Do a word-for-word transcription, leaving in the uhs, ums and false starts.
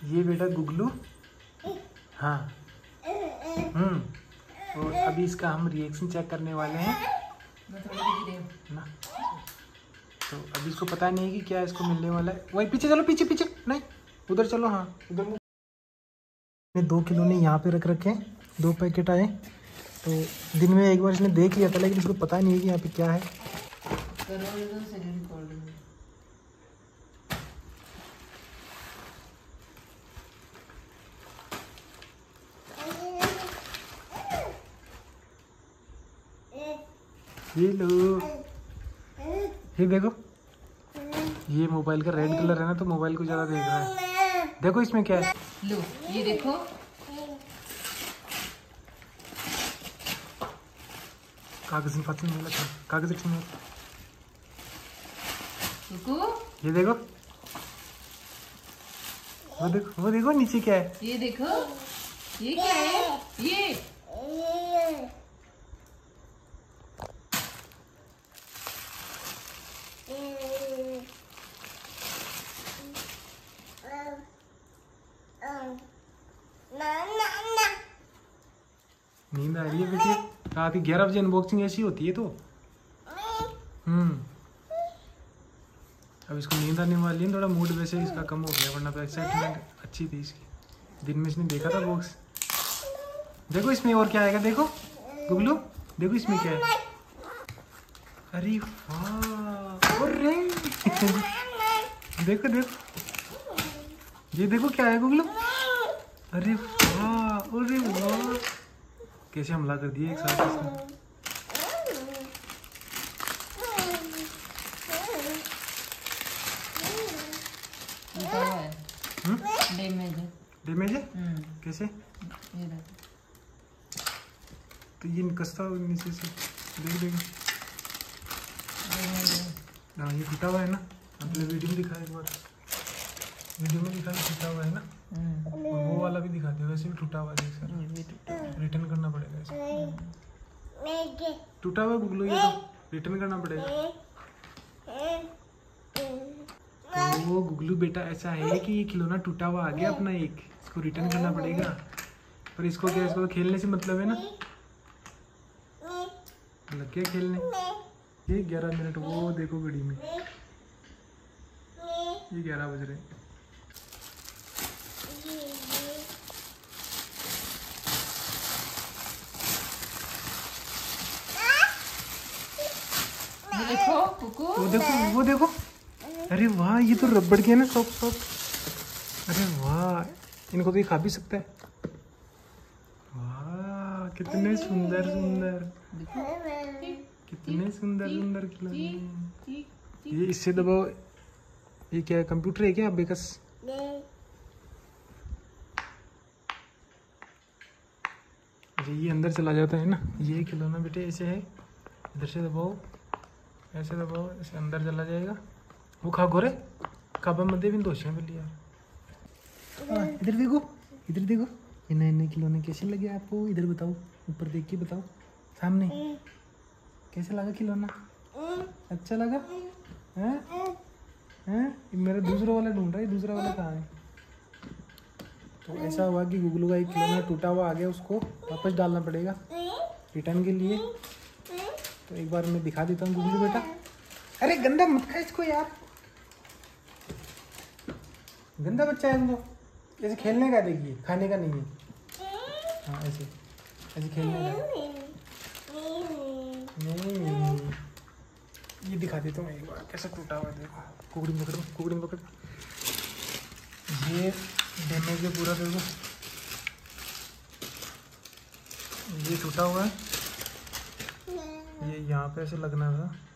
ये बेटा गुगलू। हाँ। हम्म और अभी इसका हम रिएक्शन चेक करने वाले हैं ना। तो अभी इसको पता नहीं है कि क्या इसको मिलने वाला है। वही पीछे चलो, पीछे पीछे नहीं, उधर चलो। हाँ उधर। दो किलो ने यहाँ पे रख रखे हैं, दो पैकेट आए। तो दिन में एक बार इसने देख लिया था, लेकिन इसको पता नहीं है कि यहाँ पे क्या है। ये लो, ये देखो, ये मोबाइल का रेड कलर है ना, तो मोबाइल को ज्यादा देख रहा है। देखो इसमें क्या है। लो ये देखो, कागज में पत्थर मिला था, कागज में। रुको, ये देखो, वो देखो, वो देखो नीचे क्या है। ये देखो, ये क्या है? ये नींद आ रही है बेटी, रात की ग्यारह बजे अनबॉक्सिंग ऐसी होती है। तो हम्म अब इसको नींद आने वाली है, थोड़ा मूड वैसे इसका कम हो गया, वरना तो एक्साइटमेंट अच्छी थी इसकी। दिन में इसने देखा था बॉक्स। देखो इसमें और क्या आएगा, देखो गुगलू, देखो इसमें क्या है। अरे वाह, अरे देखो देखो, ये देखो क्या है गुगलू। अरे वाह, अरे वाह, कैसे हमला कर दिया एक साथ इसने। डैमेज है। डैमेज है कैसे? ये तो ये कसता हो नीचे से, देख देख। हाँ ये टूटा हुआ है ना, आपने वीडियो में दिखाया एक बार, वीडियो में दिखाया टूटा हुआ है ना। और वो वाला भी दिखा दे, वैसे भी टूटा हुआ है सर, रिटर्न करना पड़ेगा इसे। टूटा हुआ गुगलू, ये तो रिटर्न करना पड़ेगा। तो वो गुगलू बेटा ऐसा है कि ये खिलौना टूटा हुआ आ गया अपना एक, इसको रिटर्न करना पड़ेगा। पर इसको क्या, इसको खेलने से मतलब है ना, लग गया खेलने। ये ग्यारह मिनट, वो देखो घड़ी में ये ग्यारह बज रहे। देखो कुकू, वो देखो, वो देखो, अरे वाह, ये तो रबड़ के है ना, सॉफ्ट सॉफ्ट। अरे वाह, इनको तो ये खा भी सकता है। वाह कितने सुंदर सुंदर, कितने सुंदर सुंदर खिलौने। ये इससे दबाओ, ये क्या है, कंप्यूटर है क्या बेकस? अरे ये अंदर चला जाता है ना ये खिलौना बेटे, ऐसे है। इधर से दबाओ, ऐसे दबाओ, ऐसे अंदर चला जाएगा। वो खा गोरे काबा मध्य भी दोषियाँ मिली यार। इधर देखो, इधर देखो, ये नए नए खिलौने कैसे लगे आपको, इधर बताओ, ऊपर देख के बताओ, सामने कैसे लगा खिलौना? अच्छा लगा हैं? हैं? मेरा दूसरा वाला ढूंढ रहा है, दूसरा वाला कहाँ है? तो ऐसा हुआ कि गुगलू का एक खिलौना टूटा हुआ आ गया, उसको वापस डालना पड़ेगा रिटर्न के लिए। तो एक बार मैं दिखा देता हूँ गुगलू बेटा। अरे गंदा मत खा इसको यार, गंदा बच्चा है वो, ऐसे खेलने का, देखिए खाने का नहीं है। हाँ ऐसे ऐसे खेलने का नहीं। ये दिखा देता हूँ एक बार कैसा टूटा हुआ है, देखो। कुकड़ी पकड़, कुकड़ी पकड़, ये डैमेज है पूरा, देखो ये टूटा हुआ है। ये यहाँ पे ऐसे लगना था,